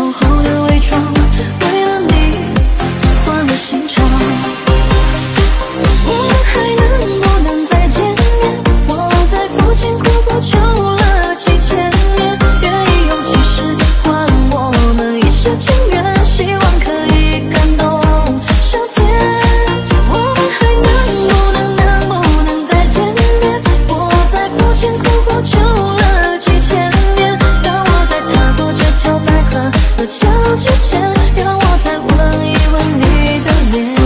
厚厚的伪装，为了你换了心肠。我们还能不能再见面？我在父亲苦苦求了几千年，愿意用几世换我们一世情缘，希望可以感动上天。我们还能不能再见面？我在父亲苦苦求了几千年，让我在踏过这条白河的桥之前，让我再吻一吻你的脸。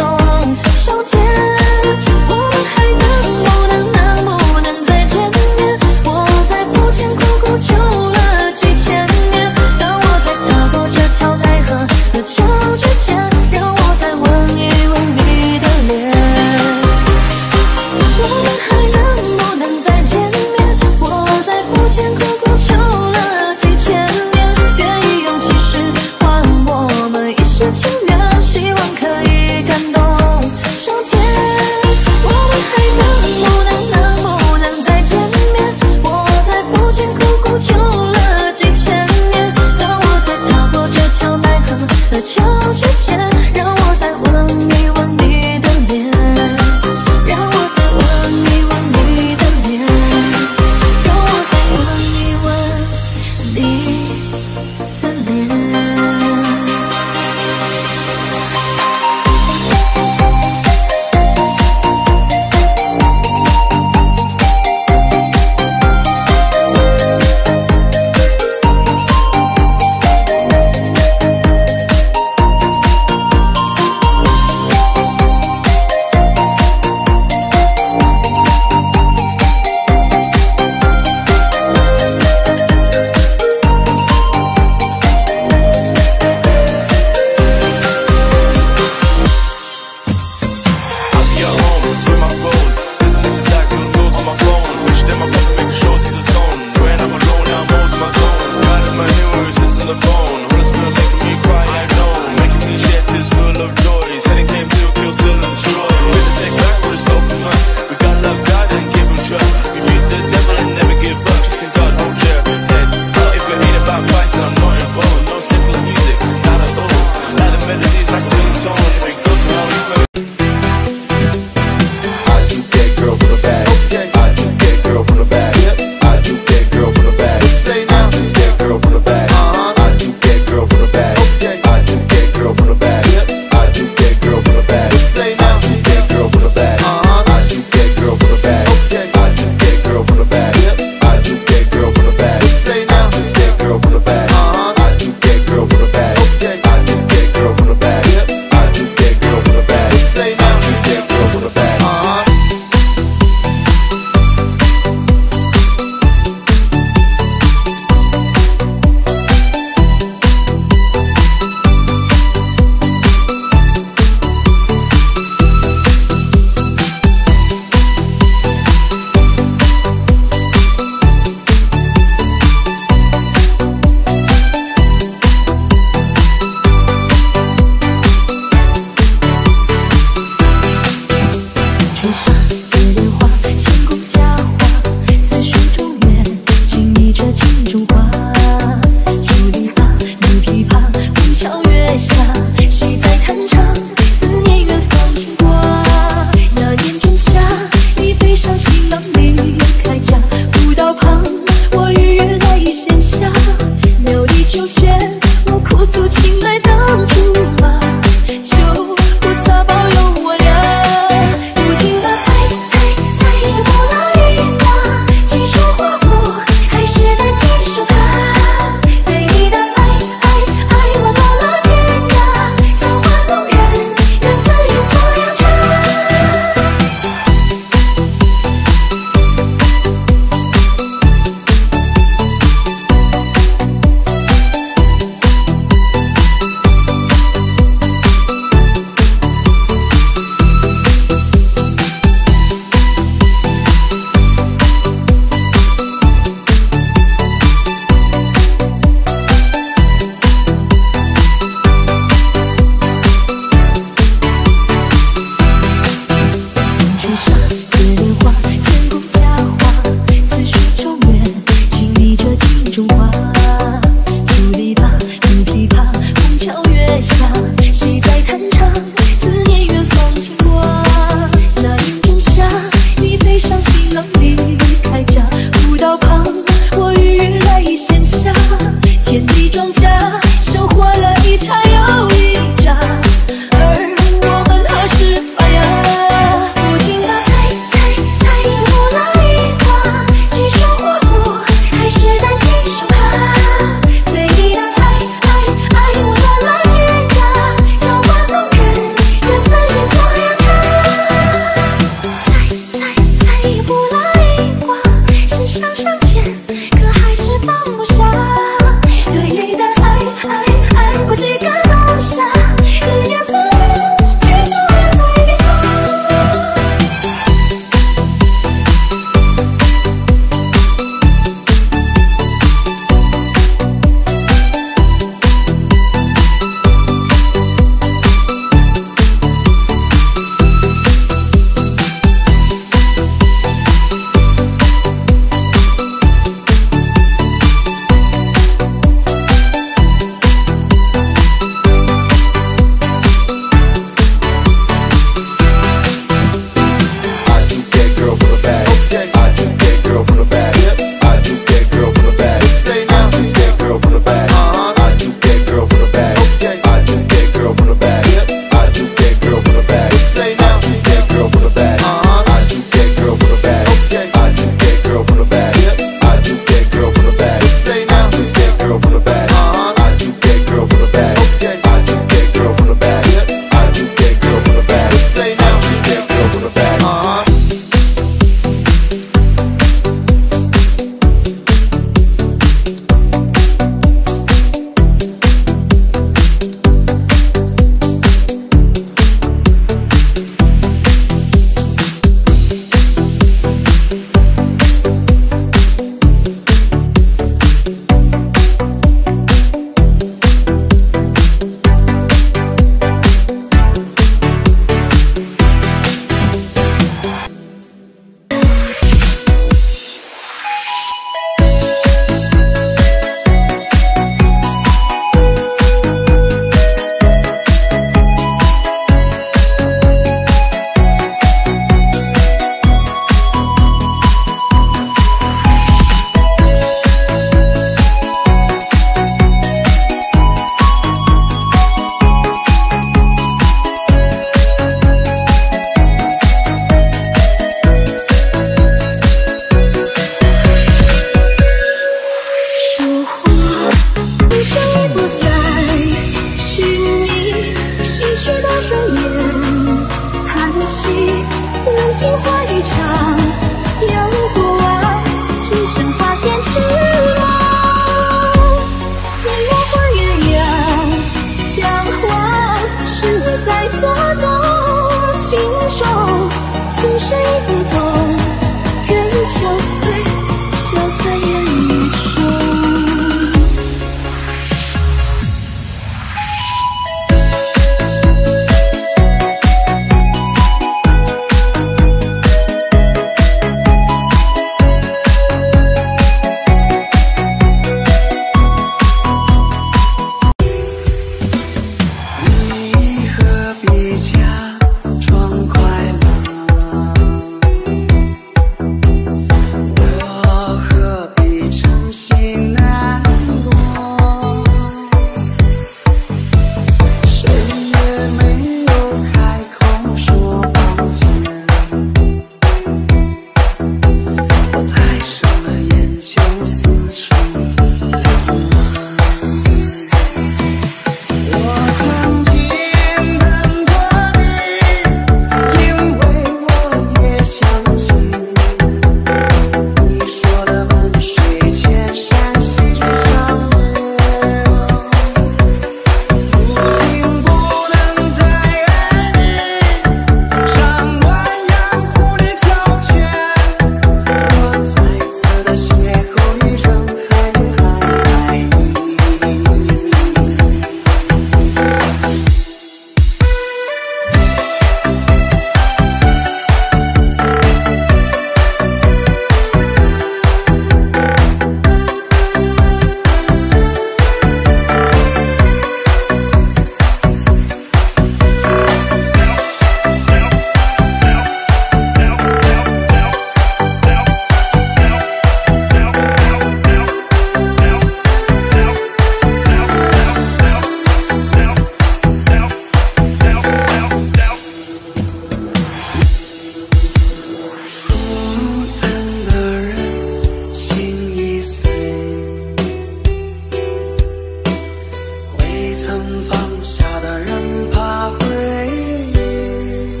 曾放下的人怕回忆，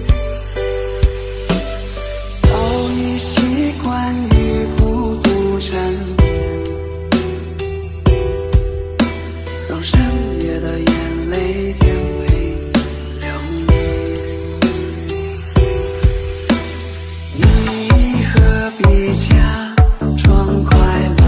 早已习惯于孤独缠绵，让深夜的眼泪颠沛流年。你何必假装快乐？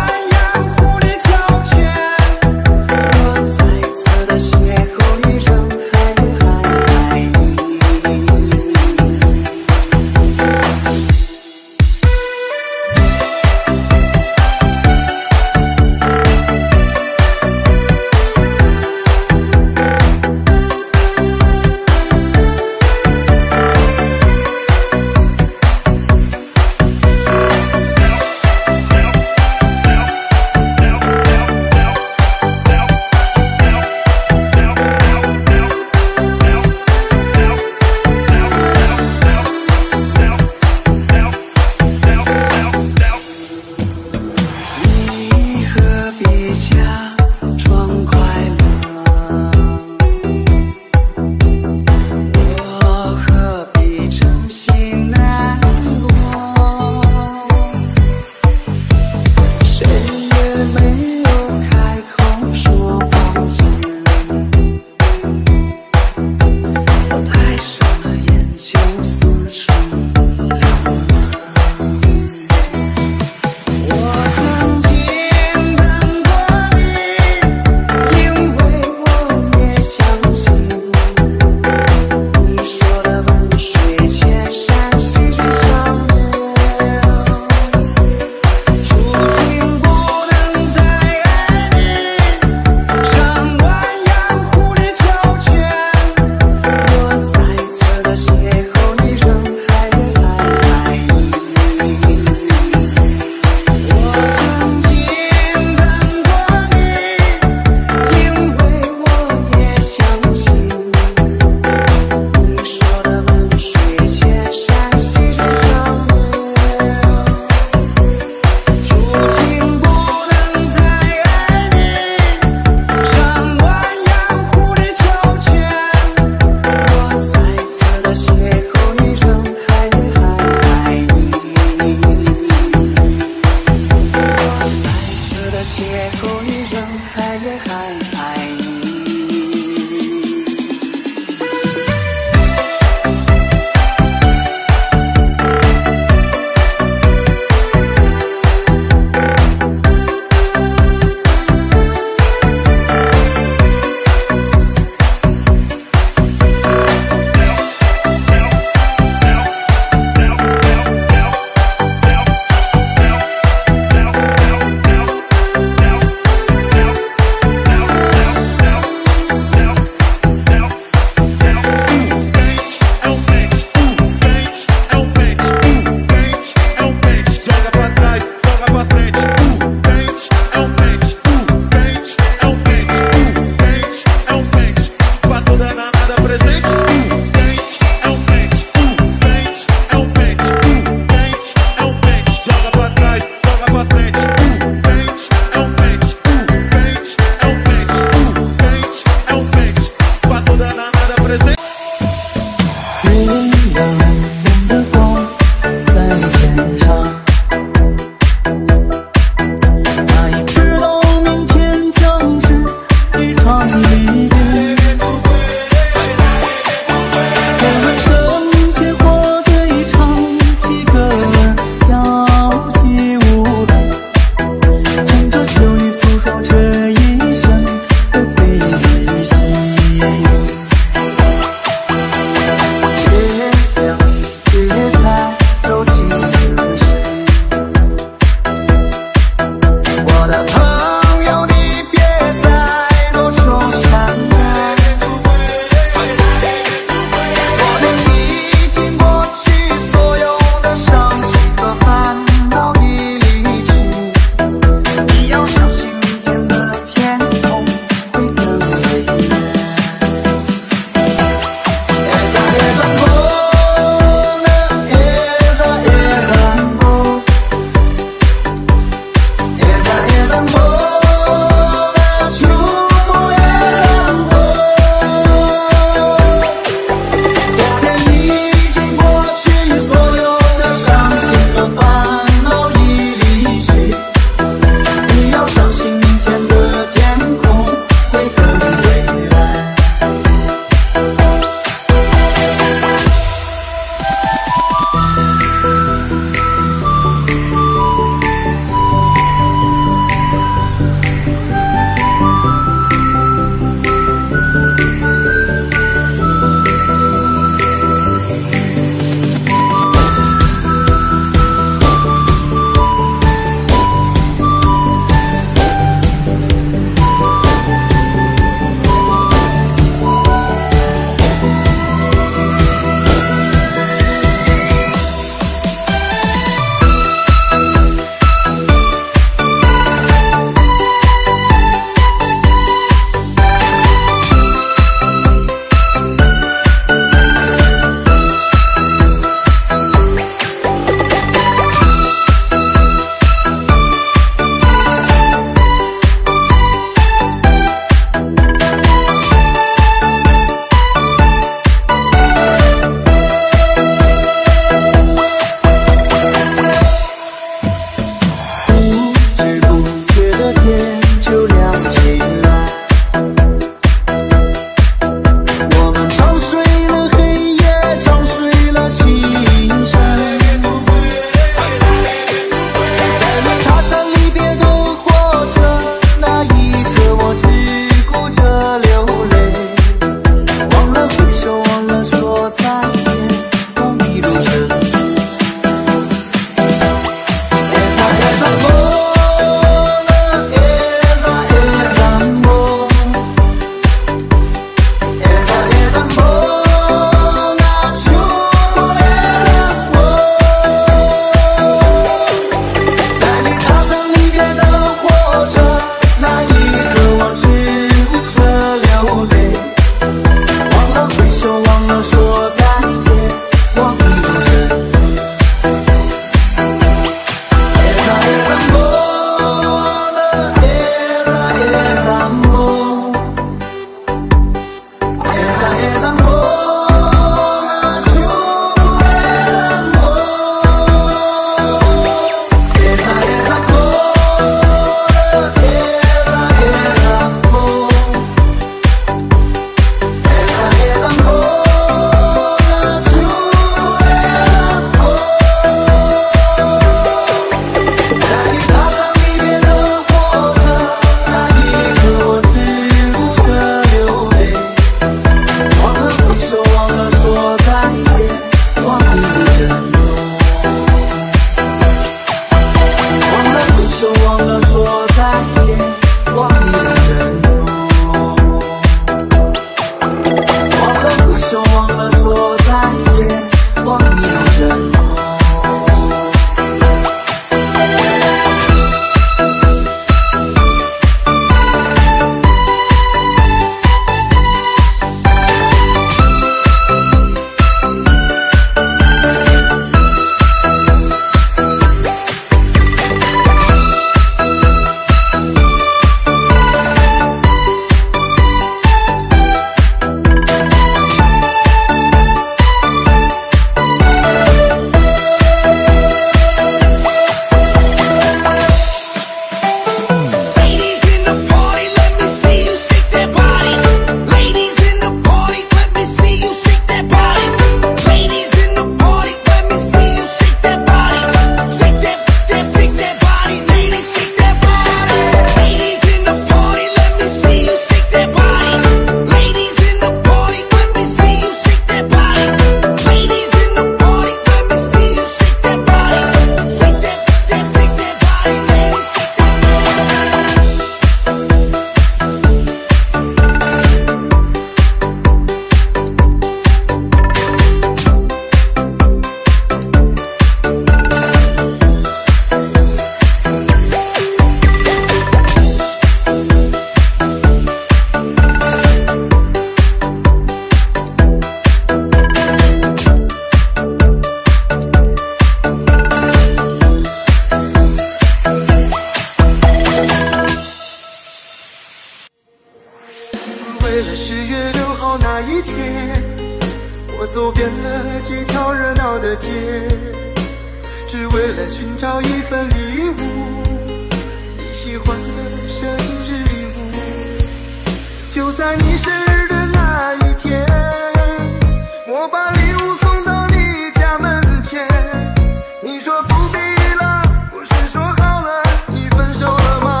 为了10月6号那一天，我走遍了几条热闹的街，只为了寻找一份礼物，你喜欢的生日礼物。就在你生日的那一天，我把礼物送到你家门前，你说不必了，不是说好了你分手了吗？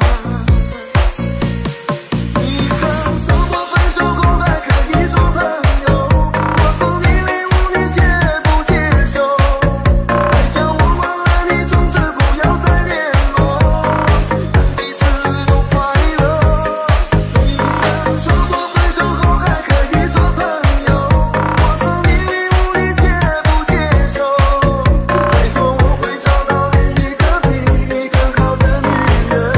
你曾说过分手后还可以做朋友，我送你礼物你却不接受，还叫我忘了你，从此不要再联络，让彼此都快乐。你曾说过分手后还可以做朋友，我送你礼物你却不接受，还说我会找到另一个比你更好的女人。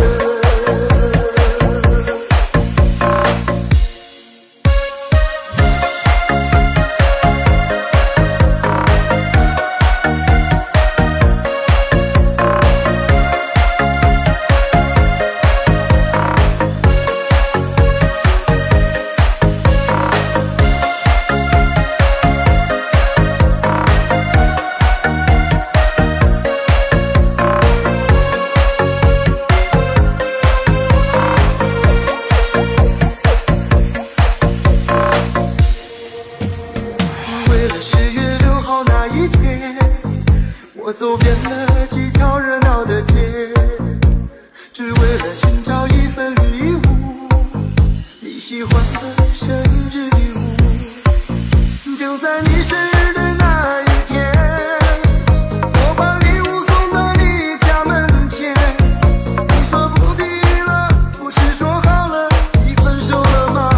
为了10月6号那一天，我走遍了几条热闹的街，只为了寻找一份礼物，你喜欢的生日礼物。就在你生日的那一天，我把礼物送到你家门前，你说不必了，不是说好了你分手了吗？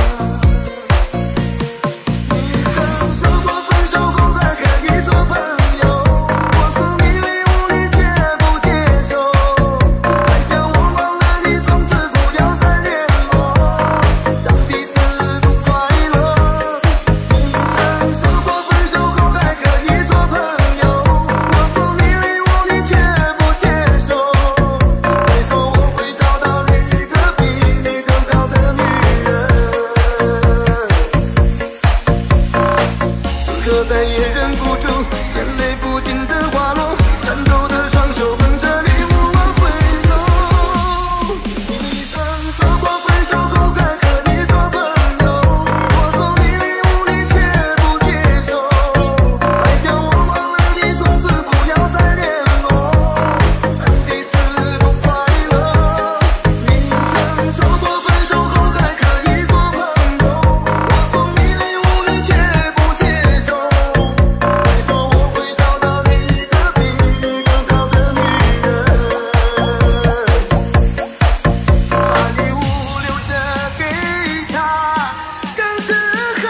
你曾说过分手后还可以做朋友，我送你礼物你却不接受，还叫我忘了你，从此不要再联络，让彼此都快乐。你曾说过分手后还可以做朋友，我送你礼物你却不接受，还说我会找到另一个比你更好的女人。此刻再也忍不住，眼泪不禁的滑落，颤抖的双手捧着礼物往回走。你曾说过分手后还可以做朋友，我送你礼物你却不接受，还叫我忘了你，从此不要再联络，让彼此都快乐。你曾说过分手后还可以做朋友，我送你礼物你却不接受，还说我会找到另一个比你更好的女人，把礼物留着给她更适合。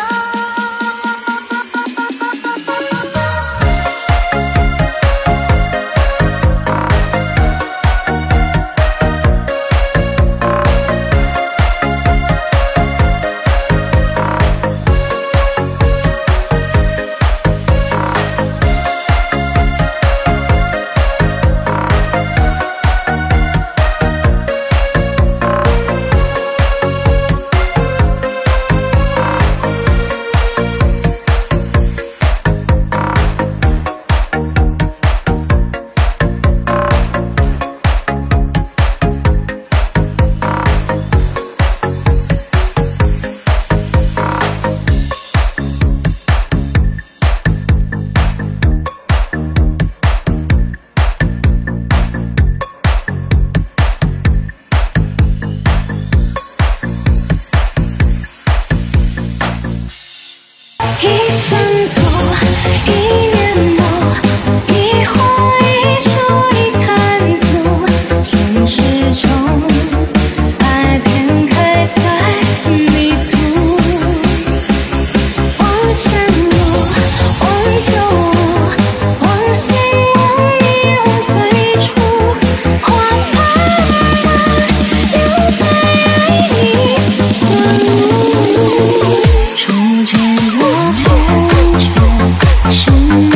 一寸土，一年末，一花一树一滩土，前世中，爱便开在迷途。往前路，往旧物，往新往你往最初，花瓣留在爱你的路。初见若惊觉是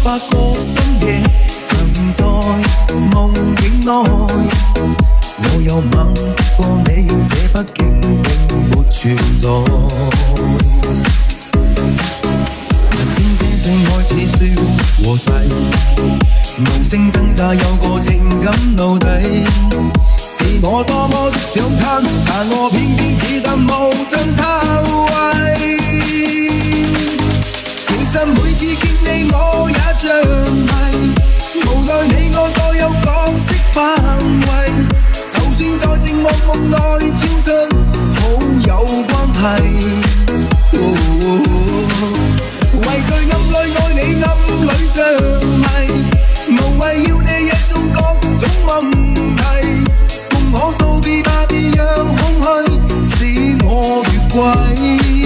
百個深夜，曾在夢境內，我有吻過你，這畢竟並沒存在。正這性愛似笑和誓，無聲掙扎有個情感奴隸。是我多麼的想貪，但我偏偏只得無盡貪位。其實每次見你我也像迷，無奈你我各有角色範圍，就算在寂寞夢內超出好有關係。為在暗裏愛你暗裏像迷，無謂要你惹送各種問題，共我道別吧，別讓空虛使我越軌。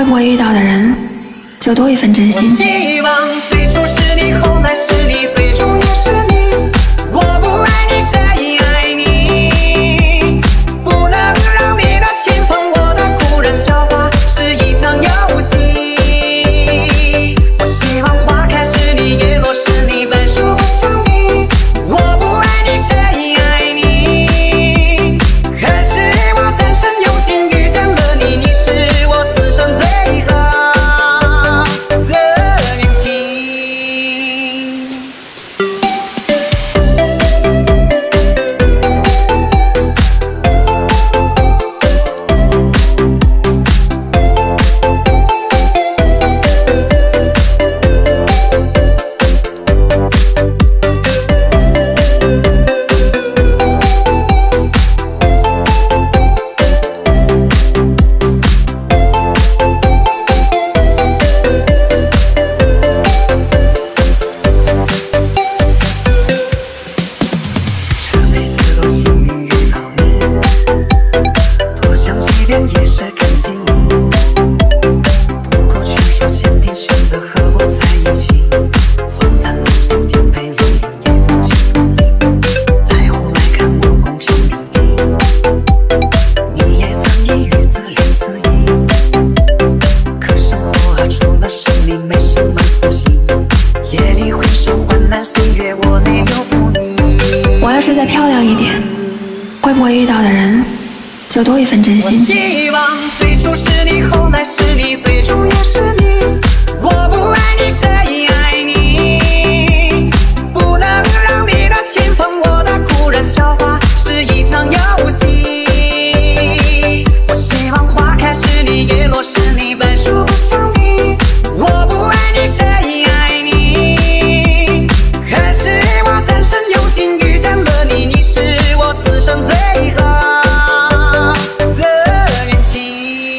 不会遇到的人，就多一份真心。 我希望最初是你，后来是你，最终也是你。我不爱你，谁爱你？不能让你的亲碰我的故人笑话，是一场游戏。我希望花开是你，叶落是你，白首不相离。我不爱你，谁爱你？还是我三生有幸遇见了你，你是我此生最好的运气。这辈子多幸运遇到你，多想即便也是看见你。不顾劝说坚定选择和我在一起，风餐露宿颠沛流离也不尽如你。再后来看我功成名利，你也曾以语自怜自已。可生活啊，除了胜利没什么足迹。夜里回首患难岁月，我内有不移。 我要是再漂亮一点，会不会遇到的人，就多一份真我心。 希望最初是你，后来是你，最终也是你。我不爱你，谁爱你？不能让你的亲碰我的故人笑话，是一场游戏。我希望花开是你，叶落是你，白首不相离。我不爱你，谁爱你？还是我三生有幸遇见了你，你是我此生最好的运气。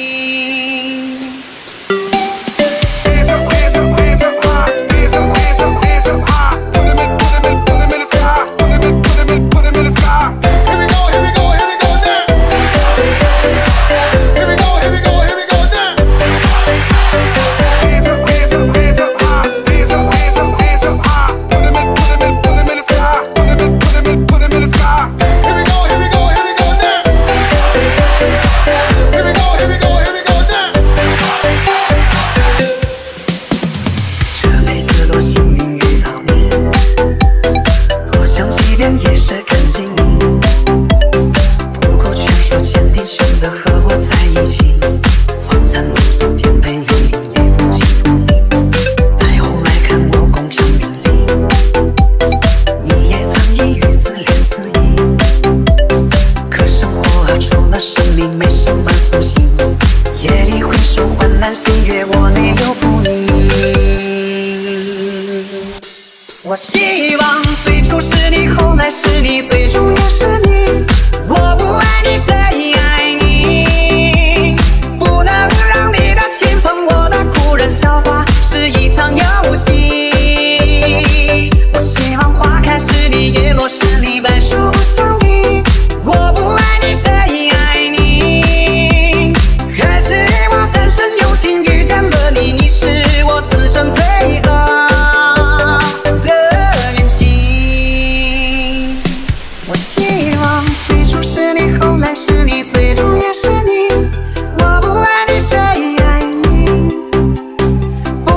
这辈子多幸运遇到你，多想即便也是看见你。不顾劝说坚定选择和我在一起，风餐露宿颠沛流离也不尽如你。再后来看我功成名利，你也曾以语自怜自已。可生活啊，除了胜利没什么足迹。夜里回首患难岁月，我内有不移。我希望最初是你，后来是你，最终也是你。我不爱你，谁爱你？不能让你的亲碰我的故人笑话，是一场游戏。我希望花开是你，叶落是你，白首不相离。我不爱你，谁爱你？还是我三生有幸遇见了你，你是我此生最好的运气。我希望最初是你，后来是你，最终也是你。我不爱你，谁爱你？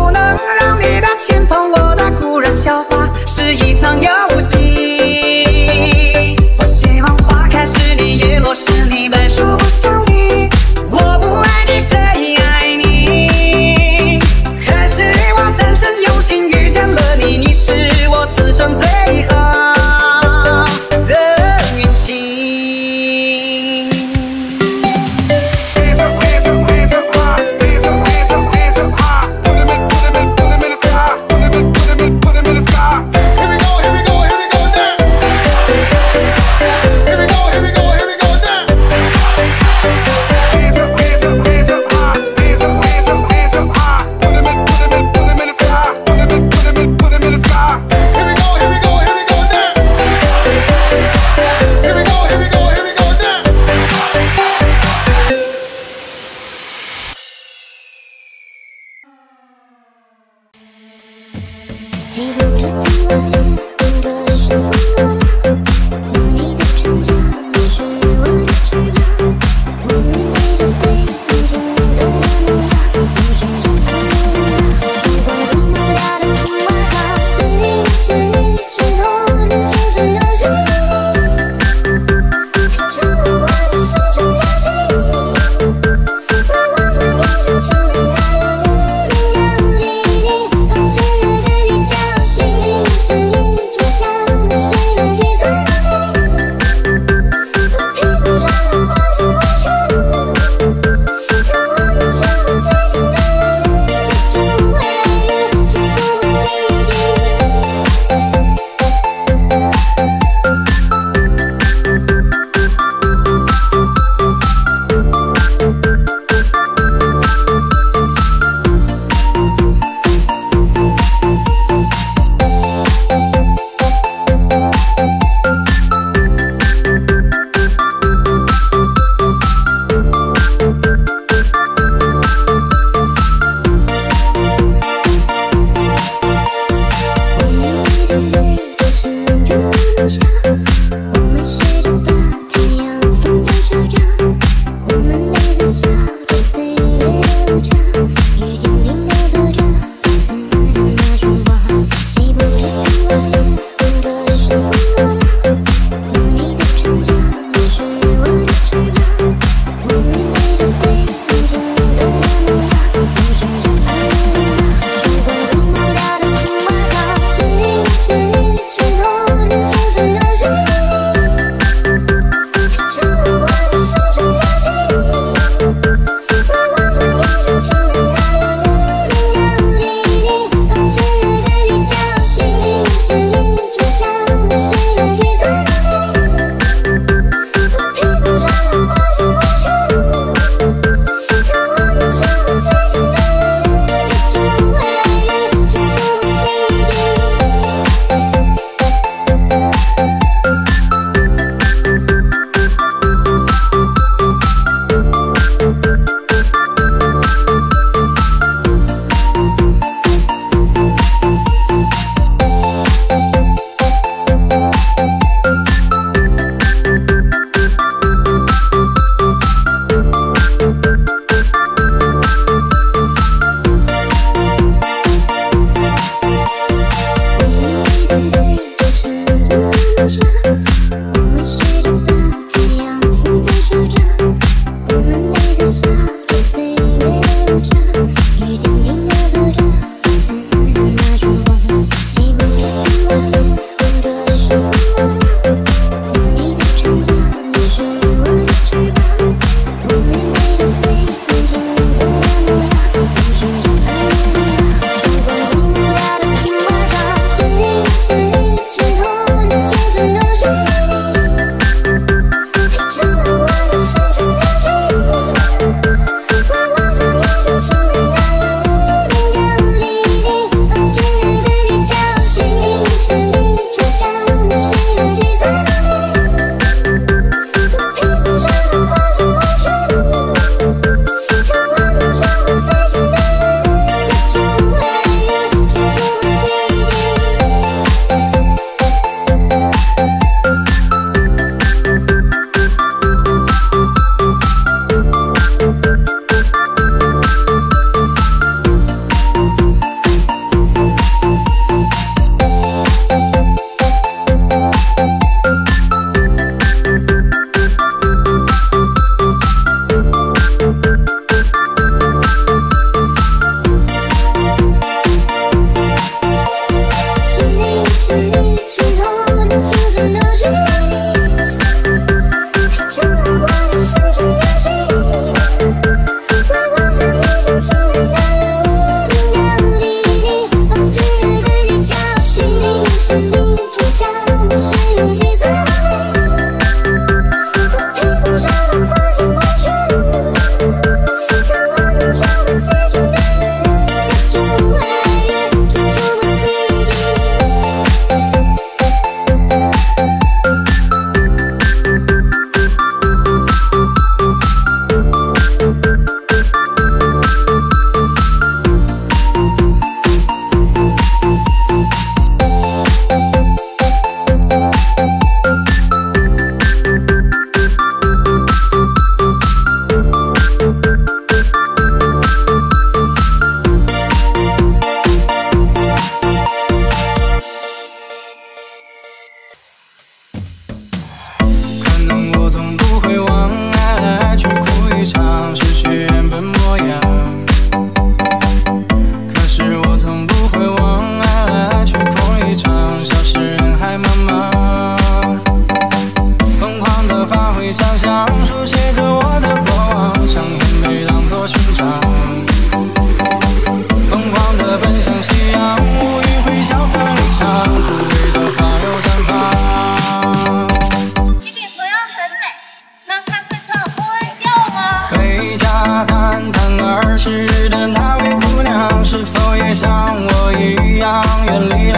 情。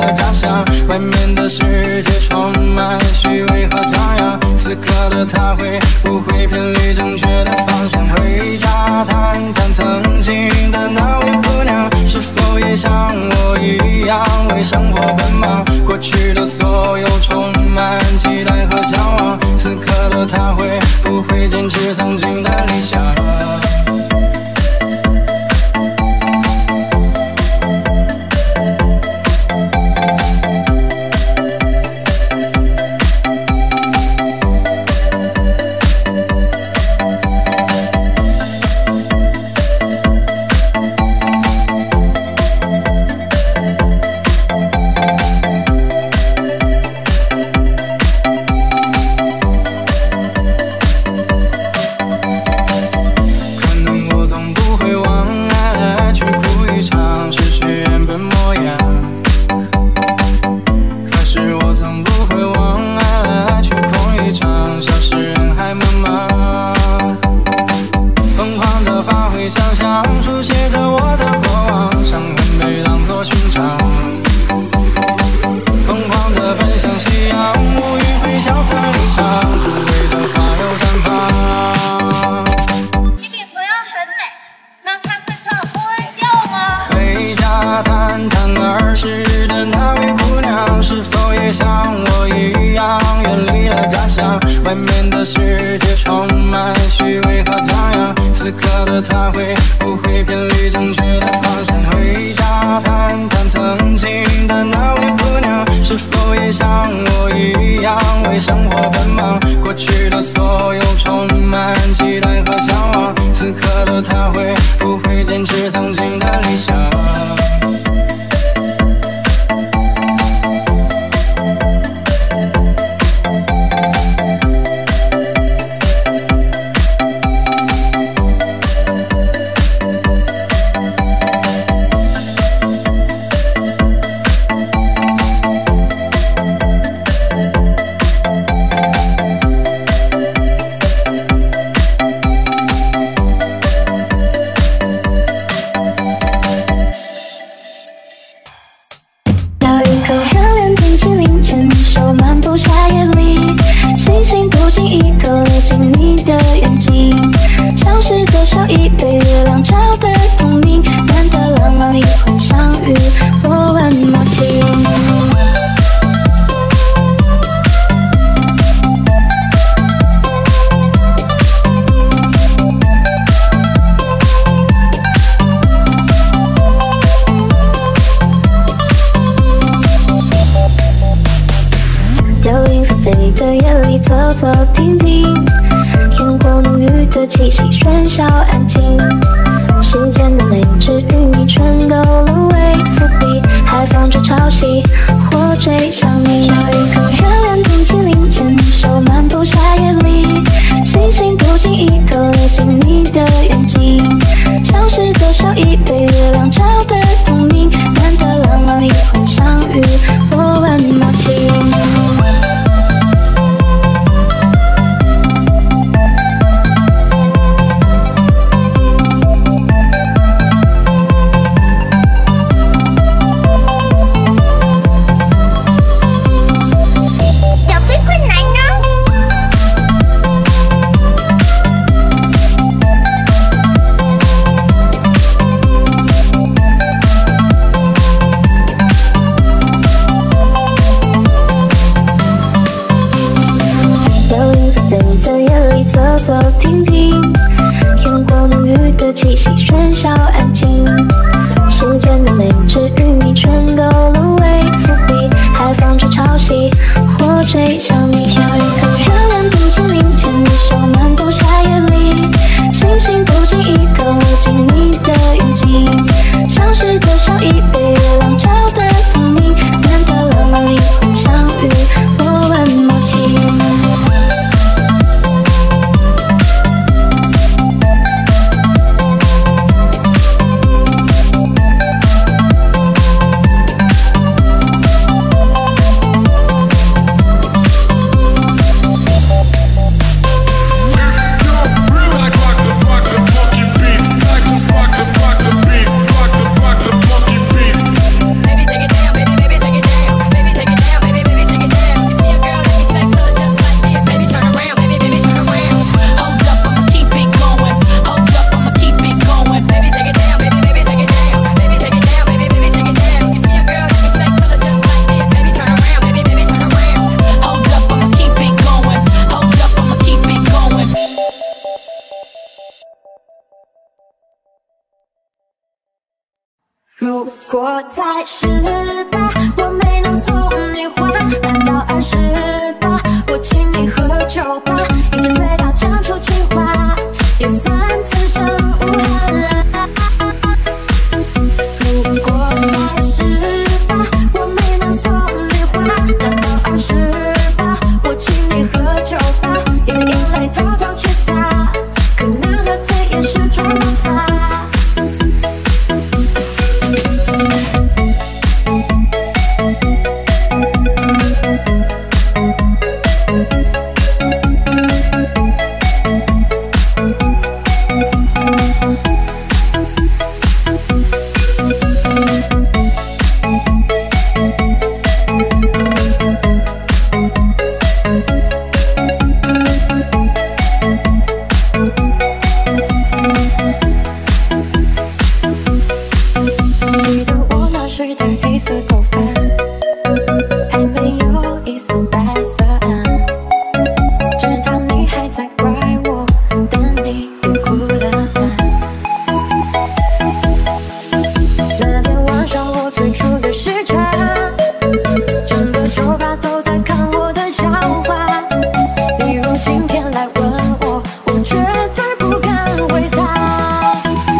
了家乡，外面的世界充满虚伪和张扬。此刻的他会不会偏离正确的方向？回家谈谈曾经的那位姑娘，是否也像我一样为生活奔忙？过去的所有充满期待和向往，此刻的他会不会坚持曾经的理想？外面的世界充满虚伪和张扬，此刻的他会不会偏离正确的方向？回家谈谈曾经的那位姑娘，是否也像我一样为生活奔忙？过去的所有充满期待和向往，此刻的他会不会坚持曾经的理想？ 气息喧嚣安静，时间的美只与你全都沦为伏笔，还放着潮汐或追向你。有一个月亮冰淇淋，牵手漫步夏夜里，星星不经意透了进你的眼睛，像是在笑意被月亮照得透明，难得浪漫灵魂相遇，我问默契。气息喧嚣安静，时间的美只与你全都沦为伏笔，还放着潮汐或追向你。有一个月亮冰淇淋，牵你手漫步夏夜里，星星不经意透了进你的眼睛，像是在笑意被月亮照得透明，难得浪漫灵魂相遇，我问默契。 如果在18，我没能送你花，难道28，我请你喝酒吧，一起醉到讲出情话，也算此生无憾。如果在18，我没能送你花，难道28，我请你喝酒吧，一滴眼泪偷偷去擦，可能喝醉也是种办法。记得我那时的黑色头发，还没有一丝白色啊，知道你还在怪我，但你又哭了吧？那天晚上我最初的时差，整个酒吧都在看我的笑话。你如今天来问我，我绝对不敢回答。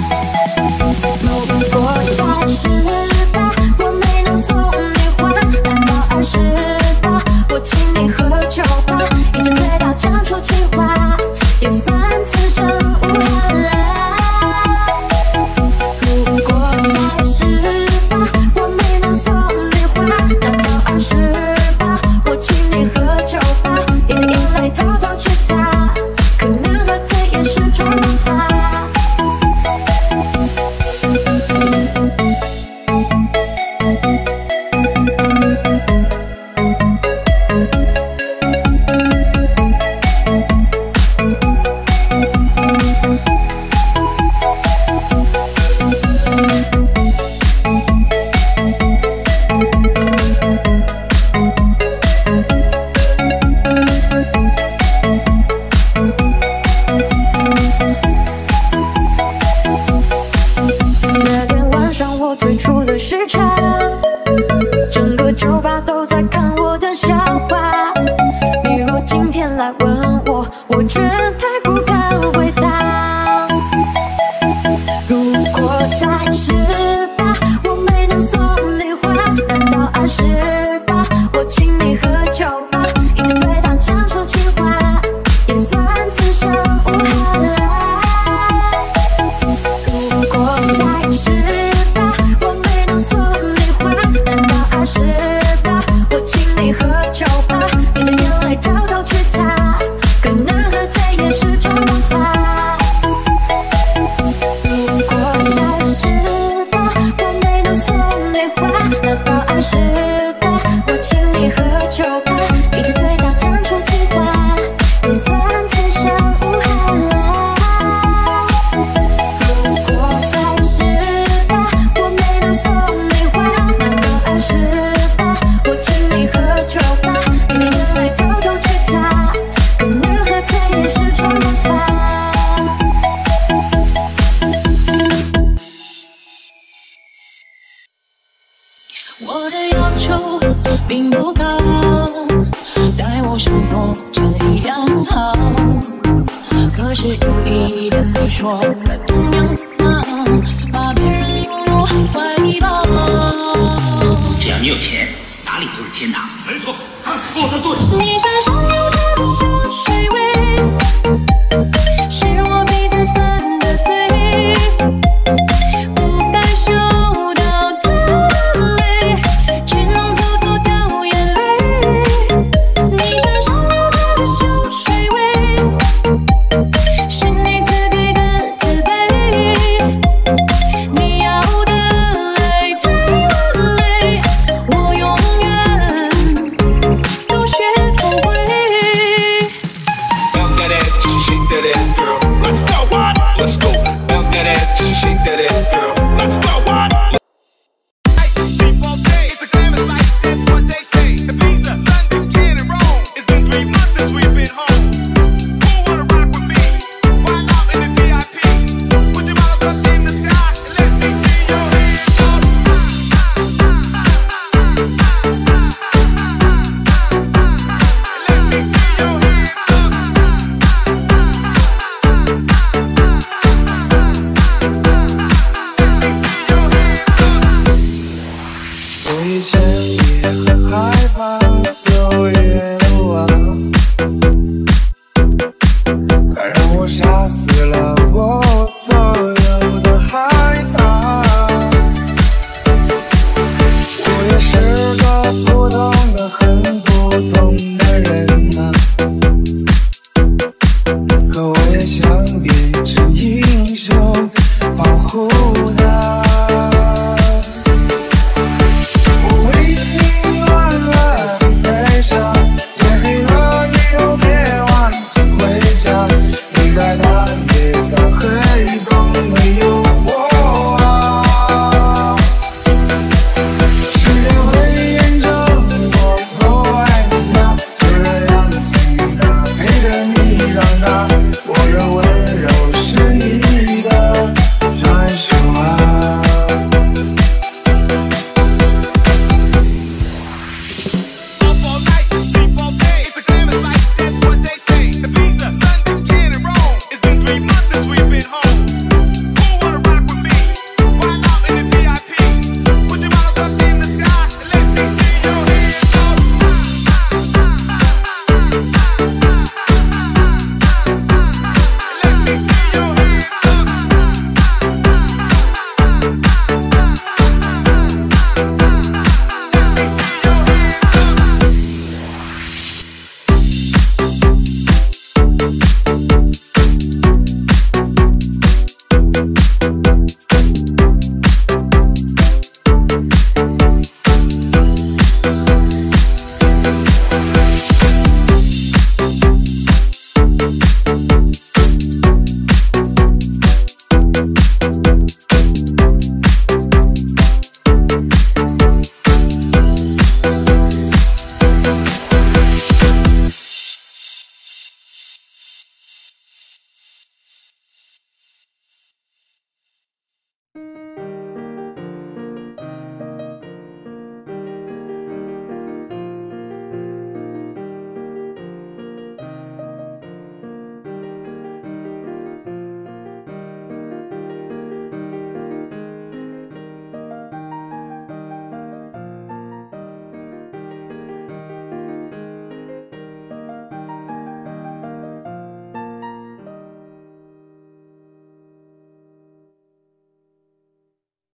如果在18，我没能送你花，难道28，我请你喝酒吧，一起醉到讲出情话，也算此生无憾。如果在18，我没能送你花，难道28，我请你喝酒吧，一滴眼泪偷偷去擦，可能喝醉也是种办法。那天晚上我最初的时差，整个酒吧都在看我的笑话。你若今天来问我，我绝对不敢回答。如果在18，我没能送你花，难道28，我请你喝酒吧，一起醉到讲出情话，也算此生无憾。如果在18，我没能送你花，难道28，我请你喝酒吧，你的眼泪偷偷去擦，可能喝醉也是种办法。如果在18，我没能送你花，难道28，我请你喝酒吧，一起醉到讲出情话，也算此生无憾。如果在18，我没能送你花，难道28，我请你喝酒吧，你的眼泪偷偷去擦，可能喝醉也是种办法。 我的要求并不高，待我像从前一样好。可是有一点你说的同样好，把别人拥入怀抱。 只要你有钱，哪里都是天堂。没错，他说的对。 你身上有着的香水味，是我鼻子犯的罪，不该嗅到的美，只能偷偷掉眼泪。你身上有着的香水味，是你赐给的慈悲，你要的爱太完美，我永远都学不会。 以前也很害怕走远。